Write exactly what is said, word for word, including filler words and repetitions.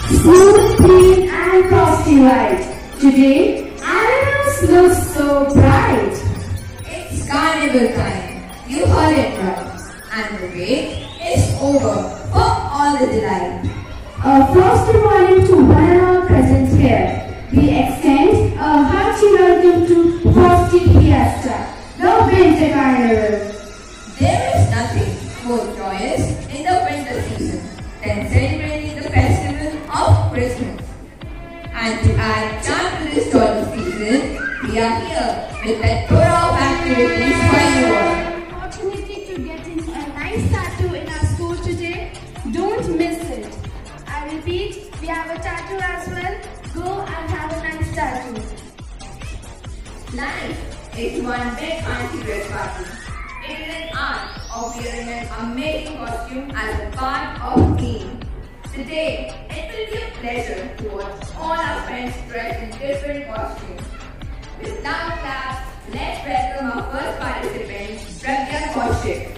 Smooth, clean and frosty ride. Today, Allenhouse looks so bright. It's carnival time. You heard it right. And the wait is over for all the delight. A frosty morning to one and all present here. We extend a hearty welcome to Frosty Fiesta, the winter carnival. There is nothing more joyous in the winter season than celebrating the festival of Christmas. And to add charm to this joyous season, we are here with a tour of activities for you all. Opportunity to get in a nice tattoo in our school today? Don't miss it. I repeat, we have a tattoo as well. Go and have a nice tattoo. Life is one big fancy dress party. It is an art of wearing an amazing costume as a part of theme. Today, it will be a pleasure to watch all our friends dressed in different costumes. With loud claps, let's welcome our first participant, Ghaziabad.